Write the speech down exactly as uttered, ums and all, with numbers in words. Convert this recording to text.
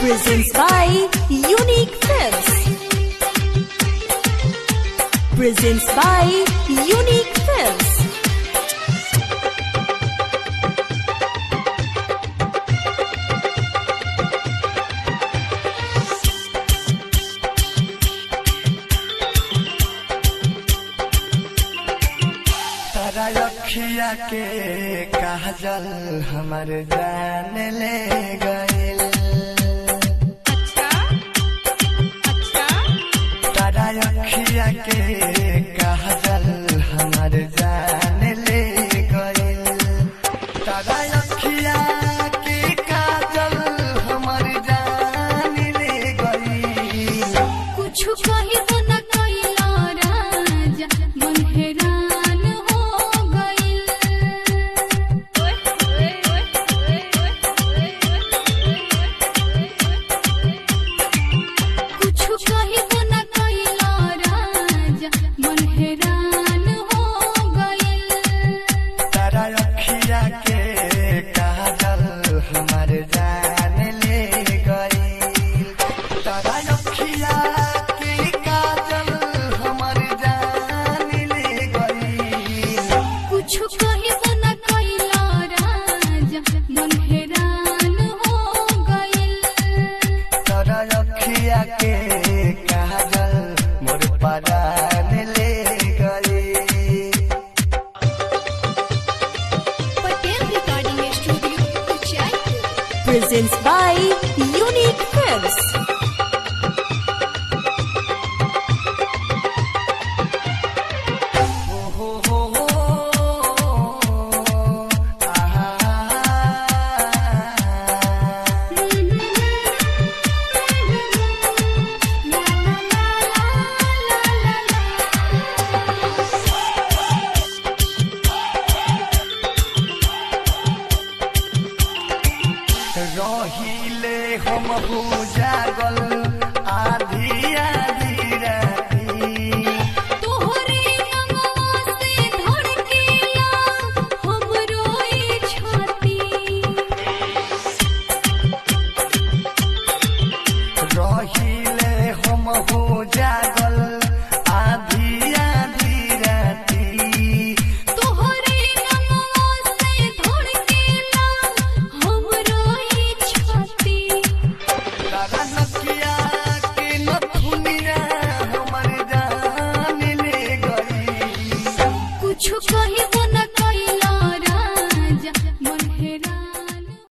Presents by Unique Films. Presents by Unique Films. तारा रखिया के काजल हमर जान ले गइल। अच्छा अच्छा तारा रखिया के काजल हमर जान ले गइल। तारा रखिया के काजल हमर जान ले गइल। कुछ कही तो न कइला राजा मन हैरान हो गइल। कुछ कही तो न कइला राजा मन हैरान हो गइल। तारा रखिया के काजल हमर जान ले गइल। तारा रखिया के काजल हमर जान ले गइल। कुछ कही तो न कइला राजा मन हैरान हो गइल। तारा रखिया के काजल मोर परान ले गइल। Patel recording studio Uchaipur. Presents by Unique Films. हो हो हो हो आहा रहिले हम